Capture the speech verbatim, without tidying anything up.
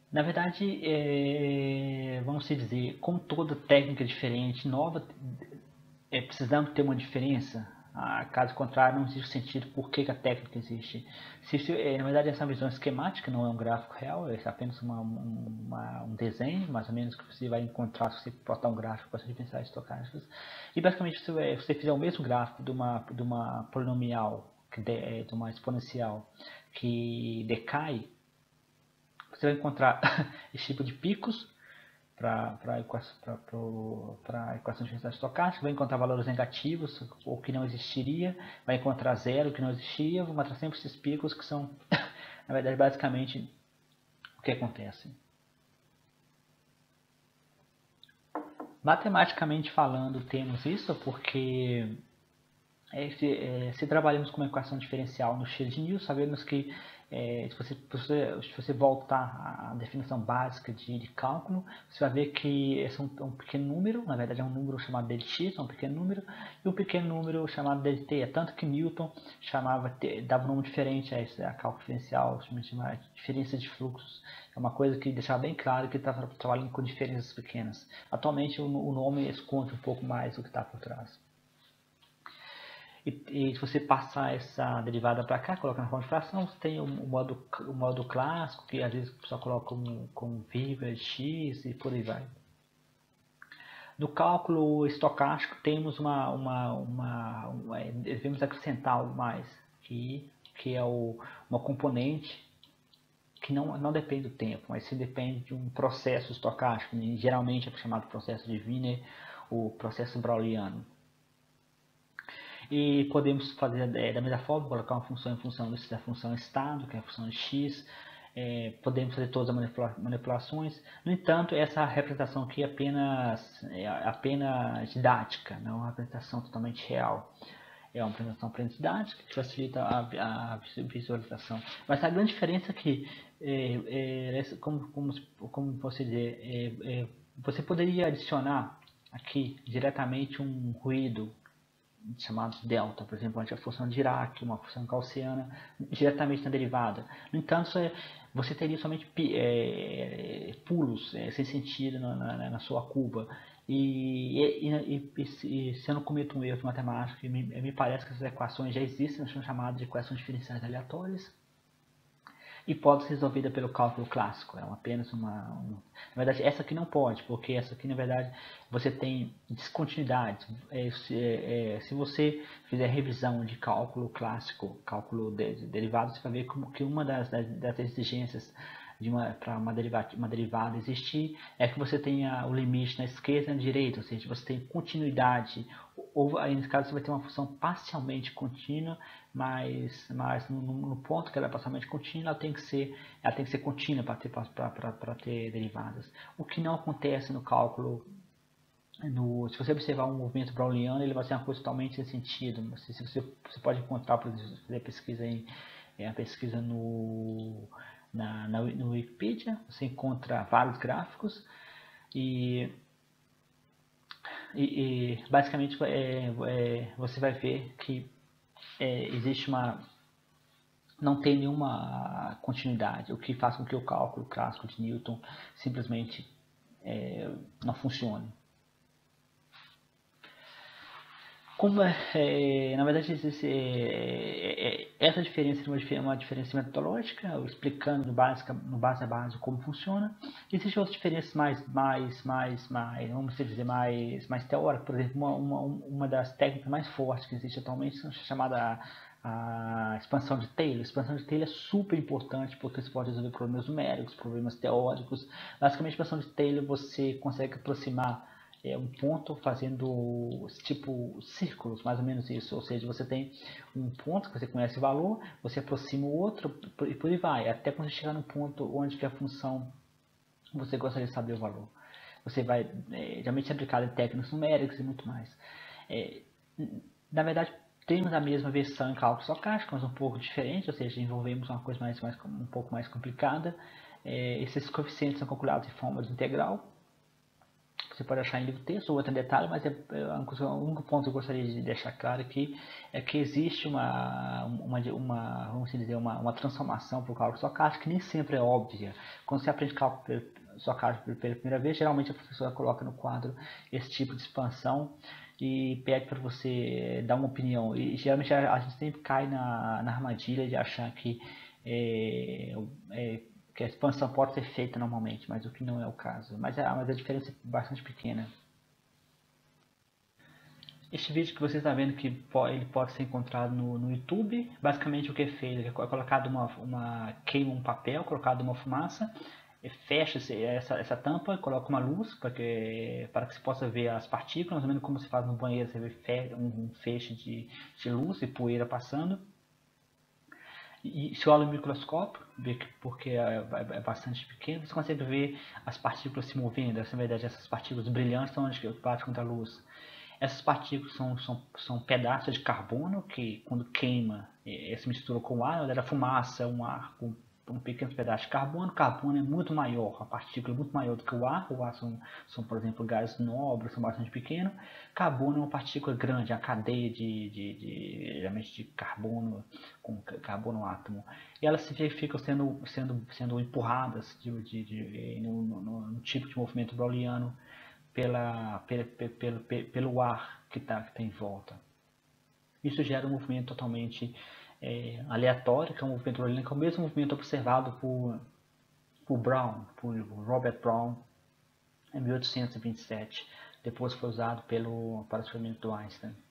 Na verdade, é, vamos dizer, como toda técnica diferente, nova, é, precisamos ter uma diferença. Ah, caso contrário, não existe sentido por que, que a técnica existe. Se, se, é, na verdade, essa visão esquemática não é um gráfico real, é apenas uma, uma, um desenho, mais ou menos, que você vai encontrar se você botar um gráfico para diferenciais estocásticos. E basicamente, se você fizer o mesmo gráfico de uma, de uma polinomial, de, de uma exponencial que decai, você vai encontrar esse tipo de picos para a equação, equação de diferencial estocástica, vai encontrar valores negativos, ou que não existiria, vai encontrar zero, que não existia, vai encontrar sempre esses picos que são, na verdade, basicamente o que acontece. Matematicamente falando, temos isso porque é, se, é, se trabalhamos com uma equação diferencial no estilo de Newton, sabemos que é, se, você, se você voltar à definição básica de, de cálculo, você vai ver que esse é um, um pequeno número, na verdade é um número chamado dx, é um pequeno número, e um pequeno número chamado dt. É tanto que Newton chamava, dava um nome diferente a, esse, a cálculo diferencial, chamava diferença de fluxos. É uma coisa que deixava bem claro que ele estava trabalhando com diferenças pequenas. Atualmente o, o nome esconde um pouco mais o que está por trás. E, e se você passar essa derivada para cá, coloca na forma de fração, você tem o, o, modo, o modo clássico, que às vezes só coloca como, como vírgula de x e por aí vai. No cálculo estocástico temos uma, uma, uma, uma devemos acrescentar algo mais, que, que é o, uma componente que não, não depende do tempo, mas sim depende de um processo estocástico, geralmente é chamado processo de Wiener, o processo browniano. E podemos fazer é, da mesma forma, colocar uma função em função da função estado, que é a função de x. É, podemos fazer todas as manipula manipulações. No entanto, essa representação aqui é apenas, é apenas didática, não é uma representação totalmente real. É uma apresentação apenas didática que facilita a, a visualização. Mas a grande diferença é que, é, é, como, como, como você dizer, é, é, você poderia adicionar aqui diretamente um ruído chamados delta, por exemplo, a função de Dirac, uma função gaussiana, diretamente na derivada. No entanto, você teria somente é, pulos é, sem sentido na, na, na sua curva. E, e, e, e, se eu não cometo um erro matemático, me, me parece que essas equações já existem, são chamadas de equações diferenciais aleatórias. E pode ser resolvida pelo cálculo clássico, é apenas uma, uma... Na verdade, essa aqui não pode, porque essa aqui, na verdade, você tem descontinuidade. É, se, é, se você fizer revisão de cálculo clássico, cálculo de, de derivado, você vai ver como que uma das, das, das exigências de uma, para uma derivada, uma derivada existir é que você tenha o limite na esquerda e na direita, ou seja, você tem continuidade, ou aí nesse caso você vai ter uma função parcialmente contínua, mas, mas no, no ponto que ela é parcialmente contínua, ela tem que ser, ela tem que ser contínua para ter, ter derivadas. O que não acontece no cálculo, no, se você observar um movimento browniano, ele vai ser uma coisa totalmente sem sentido. Se, se você, você pode encontrar, por exemplo, fazer pesquisa em, é, a pesquisa no Na, na, no Wikipedia, você encontra vários gráficos e, e, e basicamente é, é, você vai ver que é, existe uma, não tem nenhuma continuidade, o que faz com que o cálculo clássico de Newton simplesmente é, não funcione. Como é, na verdade, esse, é, essa diferença é uma diferença metodológica, explicando no básico, no base a base como funciona. Existem outras diferenças mais, mais, mais, mais, vamos dizer, mais, mais teóricas. Por exemplo, uma, uma, uma das técnicas mais fortes que existe atualmente é chamada a expansão de Taylor. A expansão de Taylor é super importante porque você pode resolver problemas numéricos, problemas teóricos. Basicamente, a expansão de Taylor você consegue aproximar é um ponto fazendo tipo círculos, mais ou menos isso. Ou seja, você tem um ponto que você conhece o valor, você aproxima o outro e por aí vai, até quando você chegar no ponto onde que a função você gostaria de saber o valor. Você vai, é, geralmente é aplicado em técnicas numéricas e muito mais. É, na verdade, temos a mesma versão em cálculo estocástico, mas um pouco diferente, ou seja, envolvemos uma coisa mais, mais, um pouco mais complicada. É, esses coeficientes são calculados em forma de integral. você pode achar em livro texto ou outro detalhe, mas é, é, o único ponto que eu gostaria de deixar claro aqui é que existe uma, uma, uma vamos dizer, uma, uma transformação para o cálculo estocástico que nem sempre é óbvia. Quando você aprende cálculo estocástico pela primeira vez, geralmente a professora coloca no quadro esse tipo de expansão e pede para você dar uma opinião. E geralmente a, a gente sempre cai na, na armadilha de achar que é, é, que a expansão pode ser feita normalmente, mas o que não é o caso. Mas a, mas a diferença é bastante pequena. Este vídeo que você está vendo que pode, ele pode ser encontrado no, no YouTube. Basicamente o que é feito é colocado uma, uma queima um papel, colocado uma fumaça, fecha essa, essa tampa, coloca uma luz para que, para que se possa ver as partículas, mais ou menos como se faz no banheiro, você vê um feixe de, de luz e poeira passando. E se olha no microscópio, porque é, é bastante pequeno, você consegue ver as partículas se movendo. Na verdade, essas partículas brilhantes são onde batem contra a luz. Essas partículas são, são, são pedaços de carbono que, quando queima, se mistura com o ar, na verdade, a fumaça é um ar com um pequeno pedaço de carbono. Carbono é muito maior, a partícula é muito maior do que o ar. O ar são, são por exemplo, gases nobres, são bastante pequenos. Carbono é uma partícula grande, a cadeia de, de, de, geralmente de carbono com carbono átomo. E elas ficam sendo, sendo, sendo empurradas de, de, de, no, no, no tipo de movimento browniano pela, pela, pelo, pelo ar que está que tá em volta. Isso gera um movimento totalmente é, aleatório, que é um movimento browniano, que é o mesmo movimento observado por, por Brown, por Robert Brown, em mil oitocentos e vinte e sete. Depois foi usado pelo, para o experimento do Einstein.